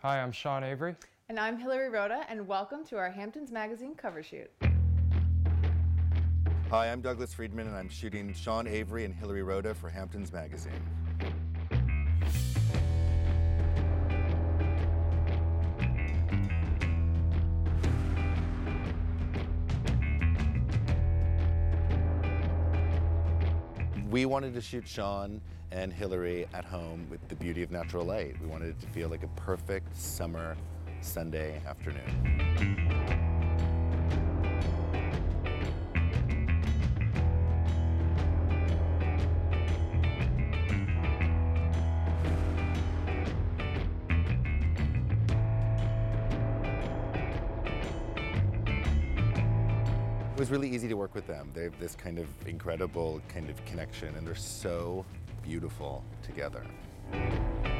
Hi, I'm Sean Avery. And I'm Hilary Rhoda, and welcome to our Hamptons magazine cover shoot. Hi, I'm Douglas Friedman, and I'm shooting Sean Avery and Hilary Rhoda for Hamptons magazine. We wanted to shoot Sean and Hilary at home with the beauty of natural light. We wanted it to feel like a perfect summer Sunday afternoon. It was really easy to work with them. They have this kind of incredible kind of connection, and they're so beautiful together.